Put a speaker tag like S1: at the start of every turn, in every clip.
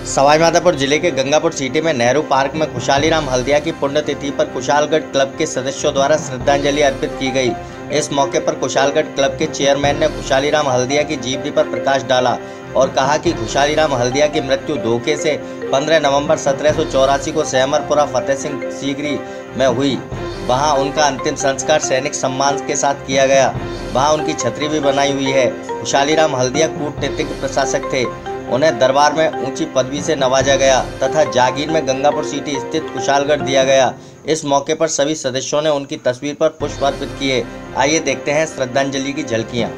S1: सवाईमाधोपुर जिले के गंगापुर सिटी में नेहरू पार्क में खुशहाली राम हल्दिया की पुण्यतिथि पर कुशालगढ़ क्लब के सदस्यों द्वारा श्रद्धांजलि अर्पित की गई। इस मौके पर कुशालगढ़ क्लब के चेयरमैन ने खुशहाली राम हल्दिया की जीवनी पर प्रकाश डाला और कहा कि खुशहाली राम हल्दिया की मृत्यु धोखे से 15 नवंबर 1784 को सहमरपुरा फतेह सिंह सीकरी में हुई। वहां उनका अंतिम संस्कार सैनिक सम्मान के साथ किया गया। वहां उनकी छतरी भी बनाई हुई है। खुशहाली राम हल्दिया कूटनीतिक प्रशासक थे। उन्हें दरबार में ऊंची पदवी से नवाजा गया तथा जागीर में गंगापुर सिटी स्थित कुशालगढ़ दिया गया। इस मौके पर सभी सदस्यों ने उनकी तस्वीर पर पुष्प अर्पित किए। आइए देखते हैं श्रद्धांजलि की झलकियां।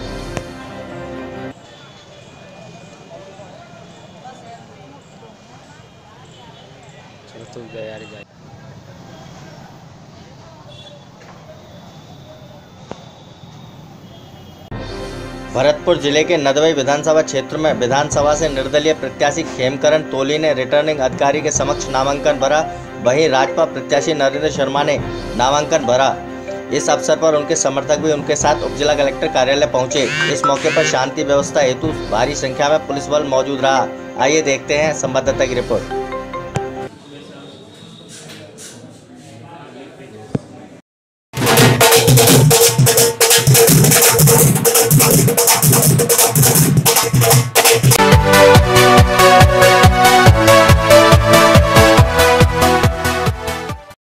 S1: भरतपुर जिले के नदवई विधानसभा क्षेत्र में विधानसभा से निर्दलीय प्रत्याशी खेमकरण तोली ने रिटर्निंग अधिकारी के समक्ष नामांकन भरा। वहीं राजपा प्रत्याशी नरेंद्र शर्मा ने नामांकन भरा। इस अवसर पर उनके समर्थक भी उनके साथ उप जिला कलेक्टर कार्यालय पहुंचे। इस मौके पर शांति व्यवस्था हेतु भारी संख्या में पुलिस बल मौजूद रहा। आइए देखते हैं संवाददाता की रिपोर्ट।